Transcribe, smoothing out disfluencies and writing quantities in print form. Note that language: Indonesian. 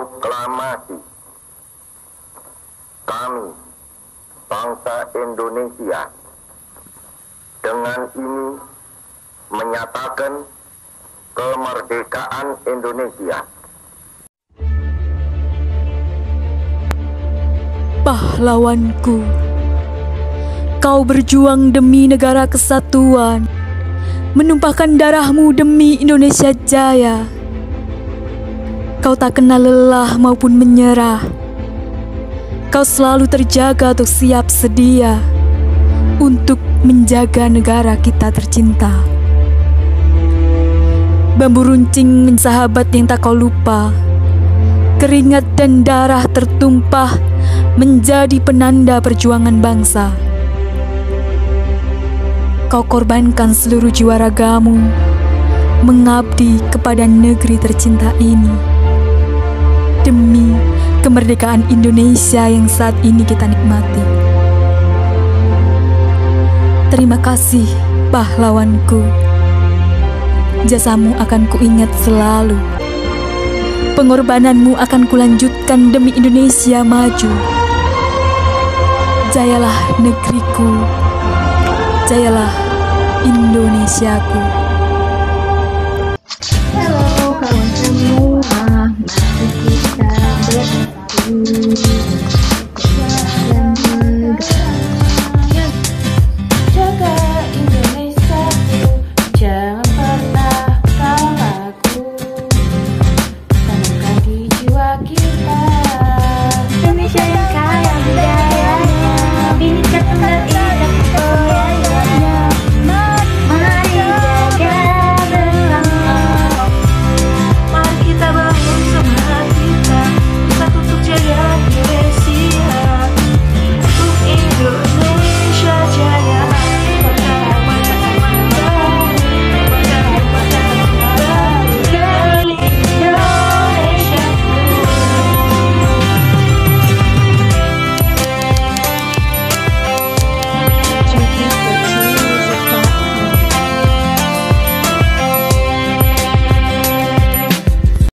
proklamasi. Kami, bangsa Indonesia, dengan ini menyatakan kemerdekaan Indonesia. Pahlawanku, kau berjuang demi negara kesatuan, menumpahkan darahmu demi Indonesia Jaya. Kau tak kenal lelah maupun menyerah. Kau selalu terjaga untuk siap sedia untuk menjaga negara kita tercinta. Bambu runcing mensahabat yang tak kau lupa. Keringat dan darah tertumpah menjadi penanda perjuangan bangsa. Kau korbankan seluruh jiwa ragamu mengabdi kepada negeri tercinta ini demi kemerdekaan Indonesia yang saat ini kita nikmati. Terima kasih, pahlawanku. Jasamu akan kuingat selalu. Pengorbananmu akan kulanjutkan demi Indonesia maju. Jayalah negeriku, jayalah Indonesiaku.